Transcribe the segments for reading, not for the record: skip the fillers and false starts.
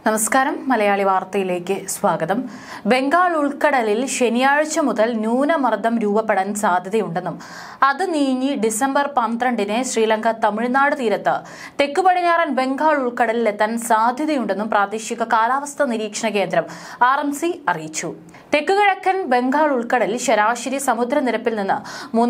നമസ്കാരം. മലയാളി വാർത്തയിലേക്ക് സ്വാഗതം. ബംഗാൾ ഉൾക്കടലിൽ ശനിയാഴ്ച മുതൽ ന്യൂനമർദ്ദം രൂപപ്പെടാൻ സാധ്യതയുണ്ടെന്നും അത് നീങ്ങി ഡിസംബർ 12-ന് ശ്രീലങ്ക തമിഴ്നാട് തീരത്ത് തെക്കു പടിഞ്ഞാറൻ ബംഗാൾ ഉൾക്കടലിൽ എത്താൻ സാധ്യതയുണ്ടെന്നും പ്രാദേശിക കാലാവസ്ഥാ നിരീക്ഷണ കേന്ദ്രം RMC അറിയിച്ചു. തെക്കുകിഴക്കൻ ബംഗാൾ ഉൾക്കടലിൽ ശരാശരി സമുദ്രനിരപ്പിൽ നിന്ന്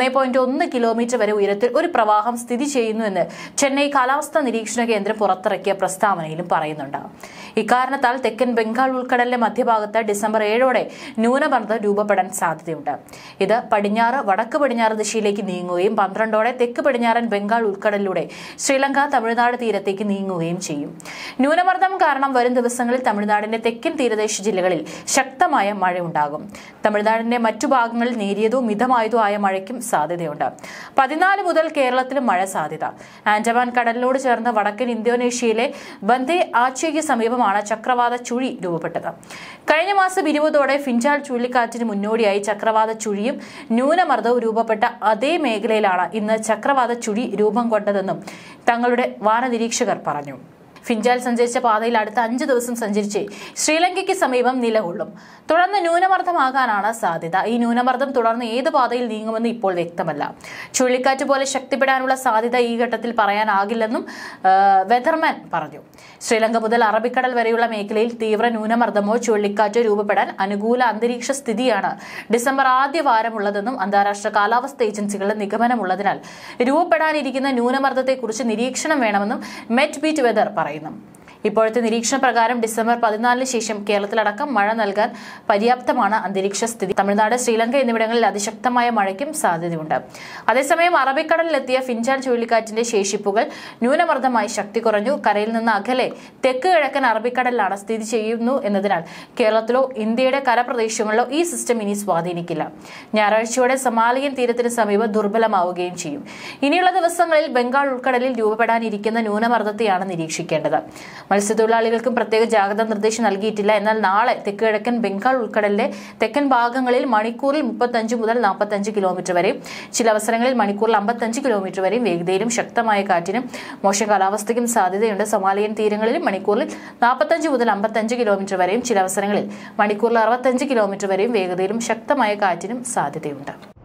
3.1 കിലോമീറ്റർ വരെ ഉയരത്തിൽ ഒരു പ്രവാഹം സ്ഥിതി ചെയ്യുന്നുവെന്ന് ചെന്നൈ കാലാവസ്ഥാ നിരീക്ഷണ കേന്ദ്രം പുറത്തിറക്കിയ പ്രസ്താവനയിലും പറയുന്നുണ്ട്. ഇക്കാരണത്താൽ തെക്കൻ ബംഗാൾ ഉൾക്കടലിന്റെ മധ്യഭാഗത്ത് ഡിസംബർ 7-ഓടെ ന്യൂനമർദ്ദം രൂപപ്പെടാൻ സാധ്യതയുണ്ട്. ഇത് പടിഞ്ഞാറ് വടക്ക് പടിഞ്ഞാറ് ദിശയിലേക്ക് നീങ്ങുകയും 12-ഓടെ തെക്ക് പടിഞ്ഞാറൻ ബംഗാൾ ഉൾക്കടലിലൂടെ ശ്രീലങ്ക തമിഴ്നാട് തീരത്തേക്ക് നീങ്ങുകയും ചെയ്യും. ന്യൂനമർദ്ദം കാരണം വരും ദിവസങ്ങളിൽ തമിഴ്നാടിന്റെ തെക്കൻ തീരദേശ ജില്ലകളിൽ ശക്തമായ മഴയുണ്ടാകും. തമിഴ്നാടിന്റെ മറ്റു ഭാഗങ്ങളിൽ നേരിയതോ മിതമായതോ ആയ മഴയ്ക്കും സാധ്യതയുണ്ട്. 14 മുതൽ കേരളത്തിലും മഴ സാധ്യത. ആൻഡമാൻ കടലിനോട് ചേർന്ന് വടക്കൻ ഇന്തോനേഷ്യയിലെ ബന്ദേ ആച്ചയ്ക്ക് സമീപമാണ് ചക്രവാത ചുഴി രൂപപ്പെട്ടത്. കഴിഞ്ഞ മാസം 20-ഓടെ ഫിഞ്ചാൽ ചുഴലിക്കാറ്റിന് മുന്നോടിയായി ചക്രവാത ചുഴിയും ന്യൂനമർദ്ദവും രൂപപ്പെട്ട അതേ മേഖലയിലാണ് ഇന്ന് ചക്രവാത ചുഴി രൂപം കൊണ്ടതെന്നും തങ്ങളുടെ വാനനിരീക്ഷകർ പറഞ്ഞു. ഫിഞ്ചാൽ സഞ്ചരിച്ച പാതയിൽ അടുത്ത 5 ദിവസം സഞ്ചരിച്ച് ശ്രീലങ്കയ്ക്ക് സമീപം നിലകൊള്ളും. തുടർന്ന് ന്യൂനമർദ്ദമാകാനാണ് സാധ്യത. ഈ ന്യൂനമർദ്ദം തുടർന്ന് ഏത് പാതയിൽ നീങ്ങുമെന്ന് ഇപ്പോൾ വ്യക്തമല്ല. ചുഴലിക്കാറ്റ് പോലെ ശക്തിപ്പെടാനുള്ള സാധ്യത ഈ ഘട്ടത്തിൽ പറയാനാകില്ലെന്നും വെതർമാൻ പറഞ്ഞു. ശ്രീലങ്ക മുതൽ അറബിക്കടൽ വരെയുള്ള മേഖലയിൽ തീവ്ര ന്യൂനമർദ്ദമോ ചുഴലിക്കാറ്റോ രൂപപ്പെടാൻ അനുകൂല അന്തരീക്ഷ സ്ഥിതിയാണ് ഡിസംബർ ആദ്യ വാരമുള്ളതെന്നും അന്താരാഷ്ട്ര കാലാവസ്ഥാ ഏജൻസികളുടെ നിഗമനമുള്ളതിനാൽ രൂപപ്പെടാനിരിക്കുന്ന ന്യൂനമർദ്ദത്തെക്കുറിച്ച് നിരീക്ഷണം വേണമെന്നും മെറ്റ് ബീറ്റ് വെതർ പറയുന്നു. ഇപ്പോഴത്തെ നിരീക്ഷണ പ്രകാരം ഡിസംബർ 14-ന് ശേഷം കേരളത്തിലടക്കം മഴ നൽകാൻ പര്യാപ്തമാണ് അന്തരീക്ഷ സ്ഥിതി. തമിഴ്നാട്, ശ്രീലങ്ക എന്നിവിടങ്ങളിൽ അതിശക്തമായ മഴയ്ക്കും സാധ്യതയുണ്ട്. അതേസമയം അറബിക്കടലിലെത്തിയ ഫിഞ്ചാൽ ചുഴലിക്കാറ്റിന്റെ ശേഷിപ്പുകൾ ന്യൂനമർദ്ദമായി ശക്തി കുറഞ്ഞു. കരയിൽ നിന്ന് അകലെ തെക്ക് കിഴക്കൻ അറബിക്കടലിലാണ് സ്ഥിതി ചെയ്യുന്നു എന്നതിനാൽ കേരളത്തിലോ ഇന്ത്യയുടെ കരപ്രദേശങ്ങളിലോ ഈ സിസ്റ്റം ഇനി സ്വാധീനിക്കില്ല. ഞായറാഴ്ചയോടെ സൊമാലിയൻ തീരത്തിന് സമീപം ദുർബലമാവുകയും ചെയ്യും. ഇനിയുള്ള ദിവസങ്ങളിൽ ബംഗാൾ ഉൾക്കടലിൽ രൂപപ്പെടാനിരിക്കുന്ന ന്യൂനമർദ്ദത്തെയാണ് നിരീക്ഷിക്കേണ്ടത്. മത്സ്യത്തൊഴിലാളികൾക്കും പ്രത്യേക ജാഗ്രതാ നിർദ്ദേശം നൽകിയിട്ടില്ല. എന്നാൽ നാളെ തെക്ക് കിഴക്കൻ ബംഗാൾ ഉൾക്കടലിലെ തെക്കൻ ഭാഗങ്ങളിൽ മണിക്കൂറിൽ 35 മുതൽ 45 കിലോമീറ്റർ വരെയും ചില അവസരങ്ങളിൽ മണിക്കൂറിൽ 55 കിലോമീറ്റർ വരെയും വേഗതയിലും ശക്തമായ കാറ്റിനും മോശം കാലാവസ്ഥയ്ക്കും സാധ്യതയുണ്ട്. സൊമാലിയൻ തീരങ്ങളിൽ മണിക്കൂറിൽ 45 മുതൽ 55 കിലോമീറ്റർ വരെയും ചില അവസരങ്ങളിൽ മണിക്കൂറിൽ 65 കിലോമീറ്റർ വരെയും വേഗതയിലും ശക്തമായ കാറ്റിനും സാധ്യതയുണ്ട്.